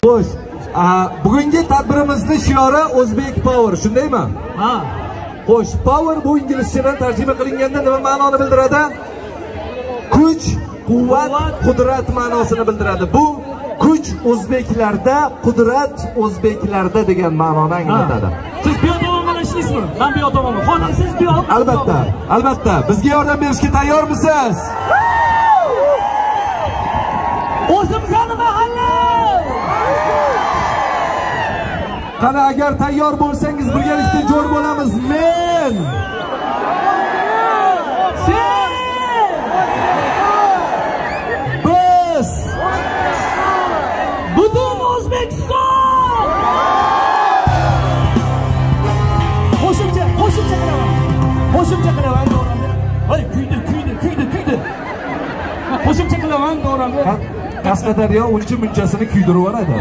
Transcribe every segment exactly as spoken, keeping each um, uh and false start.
Xo'sh, bugungi tadbirimizning shiori O'zbek Power, shundaymi? Ha. Xo'sh, Power bu inglizchadan tarjima qilinganda nima ma'noni bildiradi? Kuch, quvvat, qudrat ma'nosini bildiradi. Bu kuch o'zbeklarda, qudrat o'zbeklarda degan ma'noni anglatadi. Siz bu yo'l bilan ishlaysizmi? Men bu yo'l tomonman. Xo'sh, siz bu yo'l. Albatta, albatta. Bizga yordam berishga tayyormisiz? O'zimizning mahalla. Qani agar tayyor bo'lsangiz birgalikda jo'r bo'lamiz. Men sen biz butun O'zbekiston. Qo'shimcha, qo'shimcha qilaman. Qo'shimcha qilaman, to'g'rimi? Voy, kuydi, kuydi, kuydi, kuydi. Qo'shimcha qilaman, to'g'rimi? Qashqadaryo uncha munchasini kuydirib yuboradi.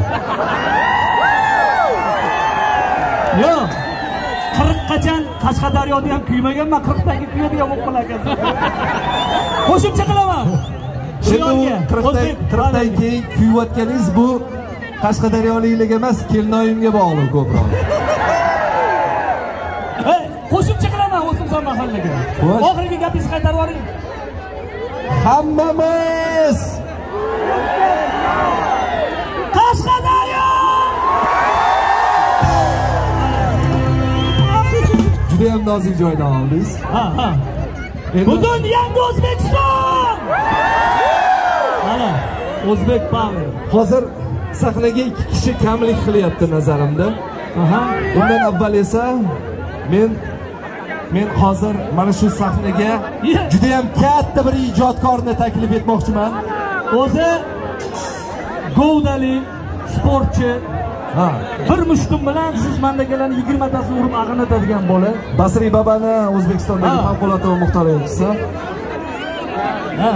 Yo'q. qirq qachon Qashqadaryoda ham kuymaganman, qirqdagi kuyadigan bo'lib qolakan. Qo'shimcha qilaman. Şimdi qirqdan keyin kuyayotganingiz bu Qashqadaryoliklarga emas, kelinoyimga bog'liq ko'proq. Hey, qo'shimcha qilaman o'zimizning mahallaga. Oxirgi gapingizni qaytarib yuboring. Hammamiz Qashqadaryo! Juda ham nozik joydan oldingiz. Ha, ha. Butun yangi O'zbekiston! Mana, O'zbek Power. Hozir sahnaga ikki kishi kamlik qilyapti nazarimda. Aha. Bundan avval esa men men hozir mana shu sahnaga juda ham katta bir ijodkorni taklif etmoqchiman. O'zi govdali sportchi. Ha, bir mushtum bilan siz mandagalarni yigirma tasini urib ag'anatadigan bola. Basri Babani O'zbekistondagi favqulodda muxtor elchisi. Ha.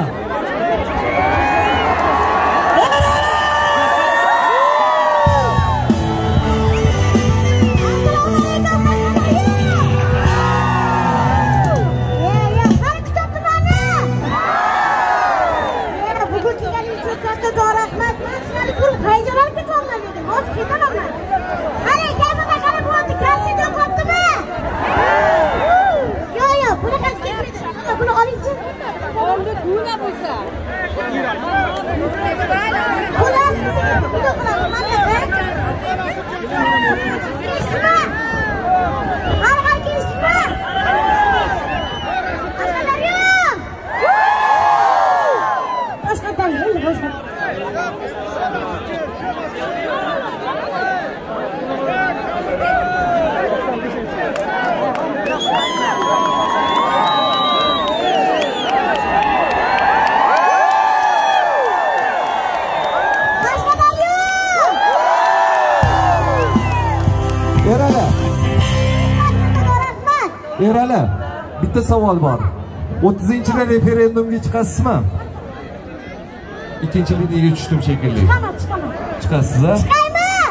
Erali, bitta savol bor. o'ttizinchida referendumga chiqasizmi? Ikkinchi liniyaga tushdim shekilli. Chiqaman, chiqaman. Chiqasiz-a? Chiqayman.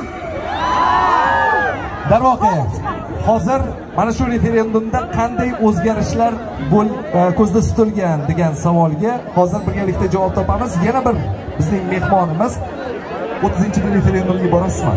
Darvoqe, hozir mana shu referendumda qanday o'zgarishlar bo'l ko'zda tutilgan degan savolga hozir birgalikda javob topamiz. Yana bir bizning mehmonimiz o'ttizinchi referendumga borasizmi?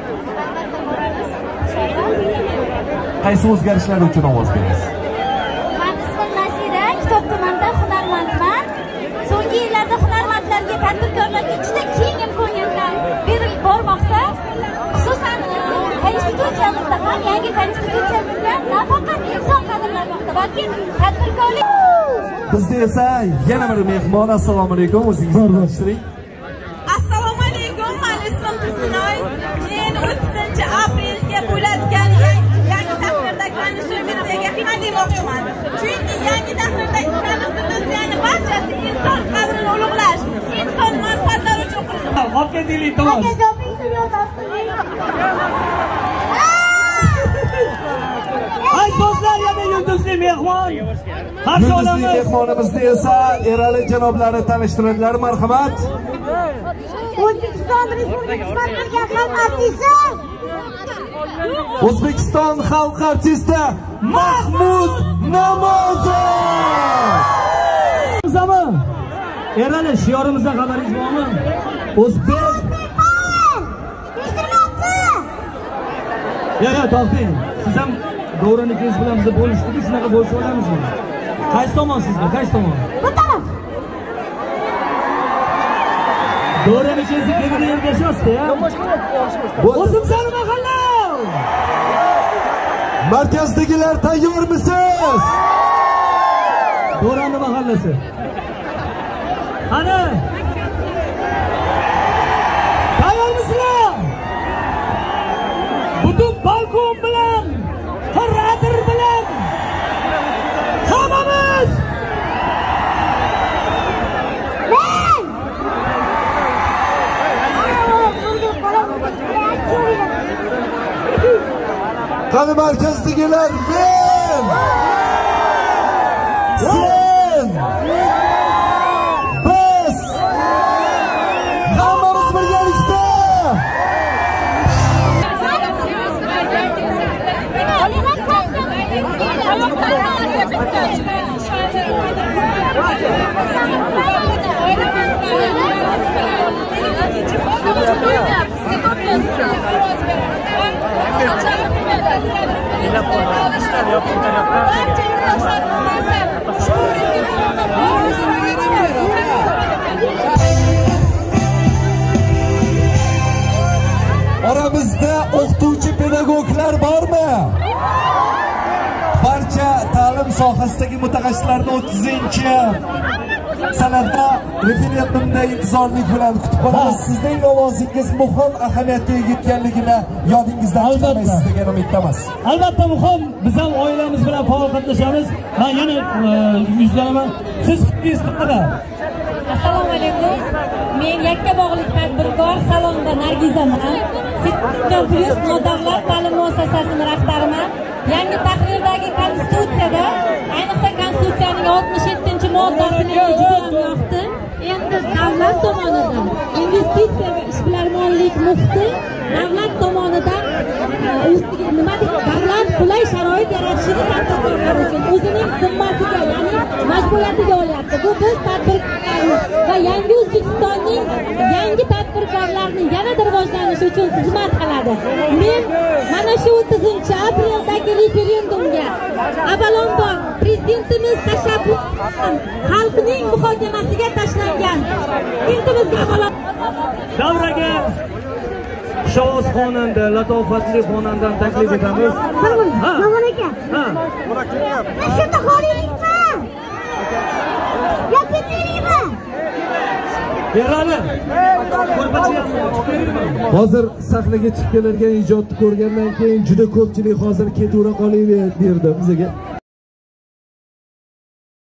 Qaysi o'zgarishlar uchun ovoz berasiz? Men ismim Nazira, Kitob tumanida hunarmandman. So'nggi yillarda hunarmandlarga, tadbirkorlarga juda keng imkoniyatlar berilib bormoqda. Xususan, konstitutsiyamizda ham, yangi konstitutsiyamizda nafaqat inson qadrlanmoqda, balki tadbirkorlik. Bizda esa yana bir mehmon. Assalomu alaykum, o'zingizni tanishtiring. Assalomu alaykum, men ismim Tursunoy. Men o'ttizinchi aprelga bo'ladigan yangi tahrirda konstitutsiyaga qanday demoqchiman. Chunki yangi tahrirdagi konstitutsiyani barchasi inson qadrini ulug'lash, inson manfaatlari uchun qurilgan. Olga deylik, to'g'ri. Ay do'stlar, yana yulduzli mehmon. Qarshi olamiz. Yulduzli mehmonimizni esa Erali janoblari tanishtiradilar. Marhamat. O'zbekiston Respublikasining xalq artisti. O'zbekiston xalq artisti Mahmud Namozov. Erali, shiorimizdan xabaringiz bormi? O'zbek Ya ya to'xtang. Siz ham Davroningiz bilan biz bo'lishdik, shunaqa bo'lsa olamizmi? Qaysi tomonsizmi? Qaysi tomon? Bu taraf. Davroningizni kemida ergashasizda-ya. O'zimizning mahalla. Markazdagilar tayyormisiz? Do'rani mahallasi. Ana! Tayyormisizlar? Butun balkon bilan, qirradir bilan hammamiz Qani markazdagilar men! Sen! Biz! Hammamiz birgalikda! Oramizda o'qituvchi pedagoglar bormi? Barcha ta'lim sohasidagi mutaxassislarni o'ttizinchi sanada referendumda intizorlik bilan kutib qolamiz. Sizning ovozingiz muhim ahamiyatga ega ekanligini yodingizdan chiqarmaysiz degan umiddaman. Albatta muhim. Biz ham oilamiz bilan faol qatnashamiz. Men yana yuzlanaman. Siz fikringiz qanaqa? Assalomu alaykum. Men Yakkabog'lik tadbirkor salonda Nargizaman. Sitkan plus nodavlat ta'lim muassasasining rahbariman. Yangi tahrirdagi konstitutsiyada, ayniqsa konstitutsiyaning oltmish yettinchi moddasini juda ham yoqdi. Endi davlat tomonidan investitsiya va ishbilarmonlik muhiti davlat tomonidan o'ziga nima deb davlat qulay sharoit yaratishni tadbirkorlar uchun o'zining zimmasiga, ya'ni majburiyatiga olyapti. Bu biz tadbirkorlarimiz va yangi O'zbekistonning yangi tadbirkorlarning yanada rivojlanishi uchun xizmat qiladi. Men mana shu o'ttizinchi aprel'dagi referendumga avvalambor prezidentimiz tashabbus xalqning muhokamasiga tashlangan prezidentimizga avvalambor davraga Shovuz xonanda, latofatli xonandani taklif etamiz. Ha. Mamon aka. Ha. Shunda xorijlikmi? Yoki teriymi? Berali. Hozir sahnaga chiqib keladigan ijodni ko'rgandan keyin juda ko'pchilik hozir ketuvra qolayverdi bizga.